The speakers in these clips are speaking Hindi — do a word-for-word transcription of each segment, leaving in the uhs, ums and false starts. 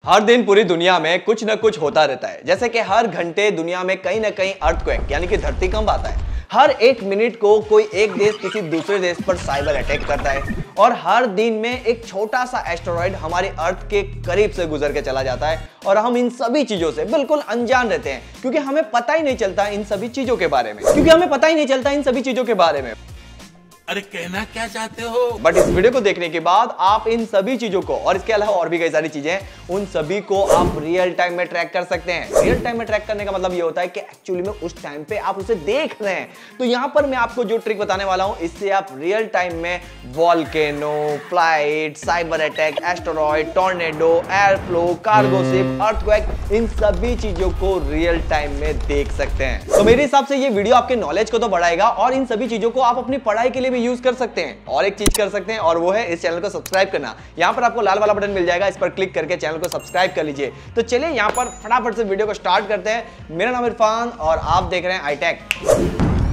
हर दिन पूरी दुनिया में कुछ न कुछ होता रहता है, जैसे कि हर घंटे दुनिया में कहीं ना कहीं अर्थक्वेक यानी कि धरतीकंप आता है। हर एक मिनट को कोई एक देश किसी दूसरे देश पर साइबर अटैक करता है और हर दिन में एक छोटा सा एस्टेरॉयड हमारे अर्थ के करीब से गुजर के चला जाता है और हम इन सभी चीजों से बिल्कुल अनजान रहते हैं क्योंकि हमें पता ही नहीं चलता इन सभी चीजों के बारे में क्योंकि हमें पता ही नहीं चलता इन सभी चीजों के बारे में। अरे कहना क्या चाहते हो? बट इस वीडियो को देखने के बाद आप इन सभी चीजों को और इसके अलावा और भी कई सारी चीजें उन सभी को आप रियल टाइम में ट्रैक कर सकते हैं। रियल टाइम में ट्रैक करने का मतलब ये होता है कि एक्चुअली में उस टाइम पे आप उसे देख रहे हैं। तो यहां पर मैं आपको जो ट्रिक बताने वाला हूं, इससे आप रियल टाइम में volcano, flight, cyber attack, asteroid, tornado, air flow, cargo ship, earthquake, इन सभी चीजों को रियल टाइम में देख सकते हैं। तो मेरे हिसाब से ये वीडियो आपके नॉलेज को तो बढ़ाएगा और इन सभी चीजों को आप अपनी पढ़ाई के लिए यूज कर सकते हैं। और एक चीज कर सकते हैं और वो है इस चैनल को सब्सक्राइब करना। यहां पर आपको लाल वाला बटन मिल जाएगा, इस पर क्लिक करके चैनल को सब्सक्राइब कर लीजिए। तो चलिए यहां पर फटाफट से वीडियो को स्टार्ट करते हैं। मेरा नाम इरफान और आप देख रहे हैं आई टेक।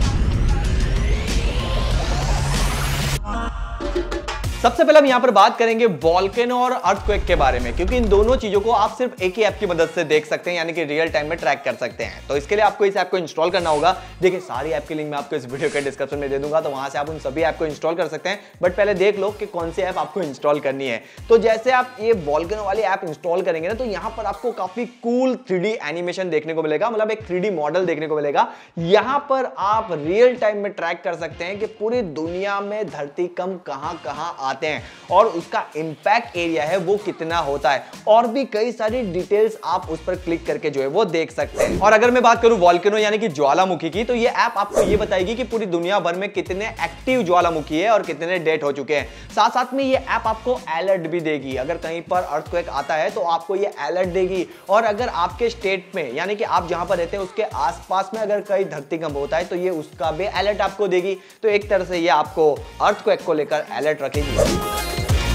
सबसे पहले हम यहां पर बात करेंगे वॉल्केनो और अर्थक्वेक के बारे में, क्योंकि इन दोनों चीजों को आप सिर्फ एक ही ऐप की मदद से देख सकते हैं, यानी कि रियल टाइम में ट्रैक कर सकते हैं। तो इसके लिए आपको इस ऐप को इंस्टॉल करना होगा। देखिए सारी ऐप की लिंक मैं आपको इस वीडियो के डिस्क्रिप्शन में दे दूंगा, तो वहां से आप उन सभी ऐप को इंस्टॉल कर सकते हैं। बट पहले देख लो कि कौन सी ऐप आपको इंस्टॉल करनी है। तो जैसे आप ये वॉल्केनो वाली ऐप इंस्टॉल करेंगे ना, तो यहां पर आपको काफी कूल थ्री डी एनिमेशन देखने को मिलेगा, मतलब एक थ्री डी मॉडल देखने को मिलेगा। यहां पर आप रियल टाइम में ट्रैक कर सकते हैं कि पूरी दुनिया में धरतीकंप कहां कहां आते हैं और उसका इंपैक्ट एरिया है वो कितना होता है, और भी कई सारी डिटेल्स आप उस पर क्लिक करके जो है वो देख सकते हैं। और अगर मैं बात करूं वॉल्केनो यानी कि ज्वालामुखी की, तो ये ऐप आपको ये बताएगी कि पूरी दुनिया भर में कितने एक्टिव ज्वालामुखी है और कितने डेड हो चुके हैं। साथ साथ में ये ऐप आपको अलर्ट भी देगी। अगर कहीं पर अर्थक्वेक आता है तो आपको ये अलर्ट देगी, और अगर आपके स्टेट में यानी कि आप जहां पर रहते हैं उसके आसपास में अगर कहीं धरतीकंप होता है तो ये उसका भी अलर्ट आपको देगी। तो एक तरह से ये आपको अर्थक्वेक को लेकर अलर्ट रखेगी।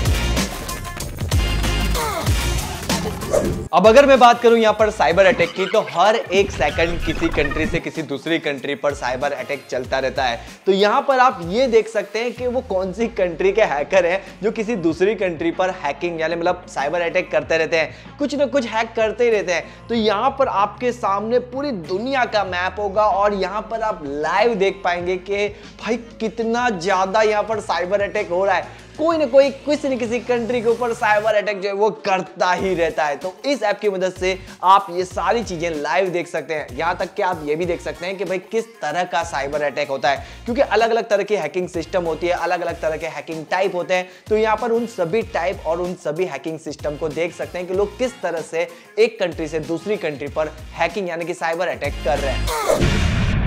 अब अगर मैं बात करूं यहां पर साइबर अटैक की, तो हर एक सेकंड किसी कंट्री से किसी दूसरी कंट्री पर साइबर अटैक चलता रहता है। तो यहां पर आप ये देख सकते हैं कि वो कौन सी कंट्री के हैकर हैं जो किसी दूसरी कंट्री पर हैकिंग यानी मतलब साइबर अटैक करते रहते हैं, कुछ ना कुछ हैक करते ही रहते हैं। तो यहां पर आपके सामने पूरी दुनिया का मैप होगा और यहां पर आप लाइव देख पाएंगे कि भाई कितना ज्यादा यहां पर साइबर अटैक हो रहा है। कोई ना कोई किसी न किसी कंट्री के ऊपर साइबर अटैक जो है वो करता ही रहता है। तो इस ऐप की मदद से आप ये सारी चीजें लाइव देख सकते हैं। यहां तक कि आप ये भी देख सकते हैं कि भाई किस तरह का साइबर अटैक होता है, क्योंकि अलग अलग तरह की हैकिंग सिस्टम होती है, अलग अलग तरह के हैकिंग टाइप होते हैं। तो यहां पर उन सभी टाइप और उन सभी हैकिंग सिस्टम को देख सकते हैं कि लोग किस तरह से एक कंट्री से दूसरी कंट्री पर हैकिंग यानी कि साइबर अटैक कर रहे हैं।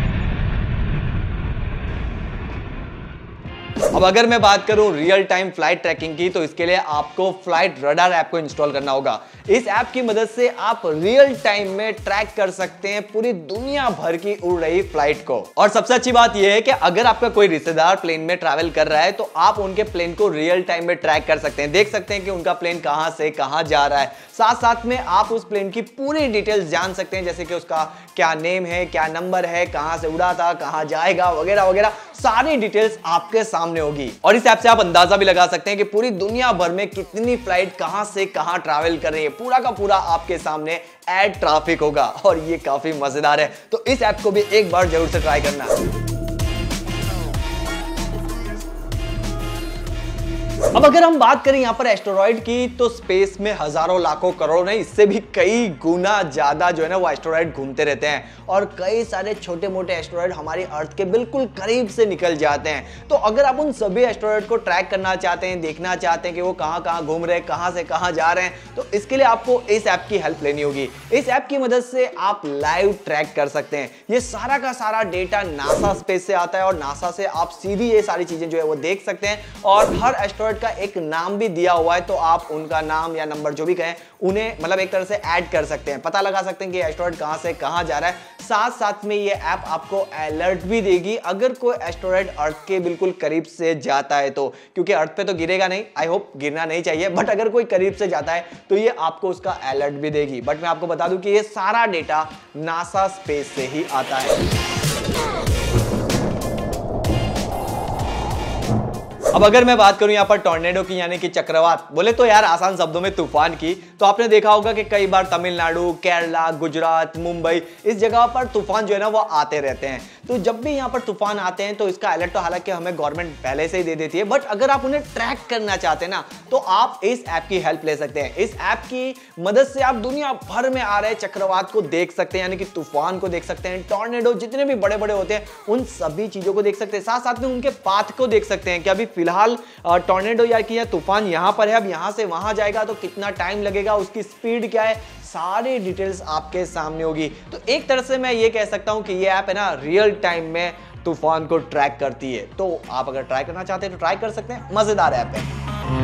अब अगर मैं बात करूं रियल टाइम फ्लाइट ट्रैकिंग की, तो इसके लिए आपको फ्लाइट रडार ऐप को इंस्टॉल करना होगा। इस ऐप की मदद से आप रियल टाइम में ट्रैक कर सकते हैं पूरी दुनिया भर की उड़ रही फ्लाइट को। और सबसे अच्छी बात यह है कि अगर आपका कोई रिश्तेदार प्लेन में ट्रैवल कर रहा है तो आप उनके प्लेन को रियल टाइम में ट्रैक कर सकते हैं, देख सकते हैं कि उनका प्लेन कहां से कहां जा रहा है। साथ साथ में आप उस प्लेन की पूरी डिटेल्स जान सकते हैं, जैसे कि उसका क्या नेम है, क्या नंबर है, कहां से उड़ा था, कहां जाएगा, वगैरह वगैरह सारी डिटेल्स आपके सामने होगी। और इस ऐप से आप अंदाजा भी लगा सकते हैं कि पूरी दुनिया भर में कितनी फ्लाइट कहां से कहां ट्रैवल कर रही है। पूरा का पूरा आपके सामने एयर ट्रैफिक होगा और ये काफी मजेदार है। तो इस ऐप को भी एक बार जरूर से ट्राई करना। अब अगर हम बात करें यहां पर एस्टेरॉयड की, तो स्पेस में हजारों लाखों करोड़ों नहीं, इससे भी कई गुना ज्यादा जो है ना वो एस्टेरॉयड घूमते रहते हैं और कई सारे छोटे मोटे एस्टेरॉयड हमारी अर्थ के बिल्कुल करीब से निकल जाते हैं। तो अगर आप उन सभी एस्टेरॉयड को ट्रैक करना चाहते हैं, देखना चाहते हैं कि वो कहां कहां घूम रहे हैं, कहां से कहां जा रहे हैं, तो इसके लिए आपको इस ऐप की हेल्प लेनी होगी। इस ऐप की मदद से आप लाइव ट्रैक कर सकते हैं। ये सारा का सारा डेटा नासा स्पेस से आता है और नासा से आप सीधी ये सारी चीजें जो है वो देख सकते हैं, और हर एस्टेरॉयड का एक नाम भी दिया हुआ है। तो आप उनका नाम या नंबर जो भी कहें उन्हें मतलब एक तरह से ऐड कर सकते हैं, पता लगा सकते हैं कि एस्टेरॉयड कहां से कहां जा रहा है। साथ साथ में ये ऐप आपको अलर्ट भी देगी अगर कोई एस्टेरॉयड अर्थ के बिल्कुल करीब से जाता है तो, क्योंकि अर्थ पे तो गिरेगा नहीं, आई होप गिरना नहीं चाहिए, बट अगर कोई करीब से जाता है तो ये आपको उसका अलर्ट भी देगी। बट मैं आपको बता दूं कि ये सारा डेटा नासा स्पेस से ही आता है। अब अगर मैं बात करूं यहाँ पर टॉर्नेडो की यानी कि चक्रवात, बोले तो यार आसान शब्दों में तूफान की, तो आपने देखा होगा कि कई बार तमिलनाडु, केरला, गुजरात, मुंबई इस जगह पर तूफान जो है ना वो आते रहते हैं। तो जब भी यहाँ पर तूफान आते हैं तो इसका अलर्ट तो हालांकि हमें गवर्नमेंट पहले से ही दे देती है, बट अगर आप उन्हें ट्रैक करना चाहते हैं ना तो आप इस ऐप की हेल्प ले सकते हैं। इस ऐप की मदद से आप दुनिया भर में आ रहे चक्रवात को देख सकते हैं, यानी कि तूफान को देख सकते हैं, टॉर्नेडो जितने भी बड़े बड़े होते हैं उन सभी चीजों को देख सकते हैं। साथ साथ में उनके पाथ को देख सकते हैं कि अभी फिलहाल टॉर्नेडो या कि तूफान यहां पर है, अब यहां से वहां जाएगा तो कितना टाइम लगेगा, उसकी स्पीड क्या है, सारी डिटेल्स आपके सामने होगी। तो एक तरह से मैं ये कह सकता हूं कि ये ऐप है ना रियल टाइम में तूफान को ट्रैक करती है। तो आप अगर ट्राई करना चाहते हैं तो ट्राई कर सकते हैं, मजेदार ऐप है।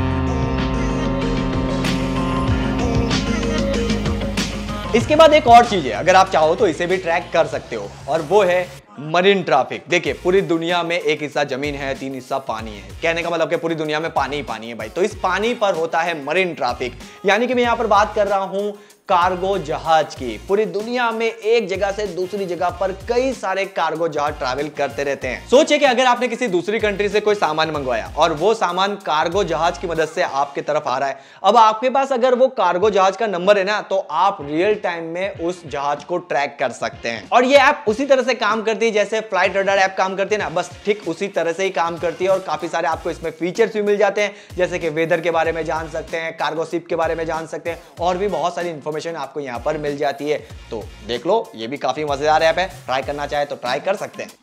इसके बाद एक और चीज है, अगर आप चाहो तो इसे भी ट्रैक कर सकते हो, और वो है मरीन ट्रैफिक। देखिए पूरी दुनिया में एक हिस्सा जमीन है, तीन हिस्सा पानी है, कहने का मतलब कि पूरी दुनिया में पानी ही पानी है भाई। तो इस पानी पर होता है मरीन ट्रैफिक, यानी कि मैं यहां पर बात कर रहा हूं कार्गो जहाज की। पूरी दुनिया में एक जगह से दूसरी जगह पर कई सारे कार्गो जहाज ट्रैवल करते रहते हैं। सोचिए कि अगर आपने किसी दूसरी कंट्री से कोई सामान मंगवाया और वो सामान कार्गो जहाज की मदद से आपकी तरफ आ रहा है, अब आपके पास अगर वो कार्गो जहाज का नंबर है ना तो आप रियल टाइम में उस जहाज को ट्रैक कर सकते हैं। और ये ऐप उसी तरह से काम करती है जैसे फ्लाइट रडार ऐप काम करती है ना, बस ठीक उसी तरह से ही काम करती है। और काफी सारे आपको इसमें फीचर्स भी मिल जाते हैं, जैसे कि वेदर के बारे में जान सकते हैं, कार्गो शिप के बारे में जान सकते हैं, और भी बहुत सारी इंफॉर्मेशन आपको यहां पर मिल जाती है। तो देख लो, ये भी काफी मजेदार ऐप है, ट्राई करना चाहे तो ट्राई कर सकते हैं।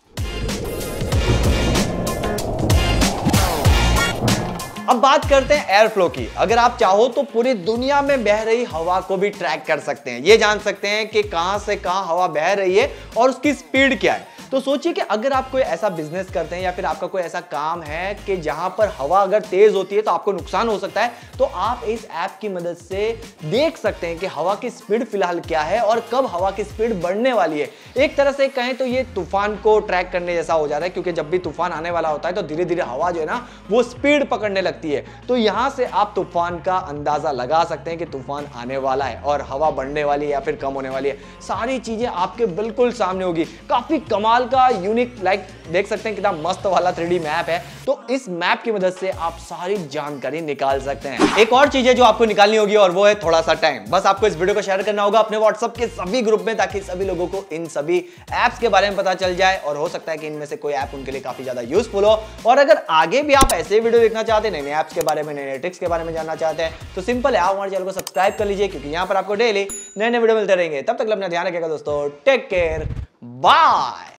अब बात करते हैं एयर फ्लो की। अगर आप चाहो तो पूरी दुनिया में बह रही हवा को भी ट्रैक कर सकते हैं, ये जान सकते हैं कि कहां से कहां हवा बह रही है और उसकी स्पीड क्या है। तो सोचिए कि अगर आप कोई ऐसा बिजनेस करते हैं या फिर आपका कोई ऐसा काम है कि जहां पर हवा अगर तेज होती है तो आपको नुकसान हो सकता है, तो आप इस ऐप की मदद से देख सकते हैं कि हवा की स्पीड फिलहाल क्या है और कब हवा की स्पीड बढ़ने वाली है। एक तरह से कहें तो ये तूफान को ट्रैक करने जैसा हो जा रहा है, क्योंकि जब भी तूफान आने वाला होता है तो धीरे धीरे हवा जो है ना वो स्पीड पकड़ने लगती है। तो यहां से आप तूफान का अंदाजा लगा सकते हैं कि तूफान आने वाला है और हवा बढ़ने वाली है या फिर कम होने वाली है। सारी चीजें आपके बिल्कुल सामने होगी। काफी कमाल का यूनिक लाइक देख सकते हैं कितना मस्त वाला थ्री डी मैप है। तो इस मैप की मदद से आप सारी जानकारी निकाल सकते हैं। एक और चीज है जो आपको निकालनी होगी और वो है थोड़ा सा टाइम। बस आपको इस वीडियो को शेयर करना होगा अपने व्हाट्सएप के सभी ग्रुप में, ताकि सभी लोगों को इन सभी एप्स के बारे में पता चल जाए, और हो सकता है कि इनमें से कोई ऐप उनके लिए काफी ज्यादा यूजफुल हो। और अगर आगे भी आप ऐसे वीडियो देखना चाहते हैं, नए नए ऐप्स के बारे में, नए नए ट्रिक्स के बारे में जानना चाहते हैं, तो सिंपल है, आप हमारे चैनल को सब्सक्राइब कर लीजिए, क्योंकि यहाँ पर आपको डेली नए नए वीडियो मिलते रहेंगे। तब तक अपना ध्यान रखिएगा दोस्तों, टेक केयर, बाय।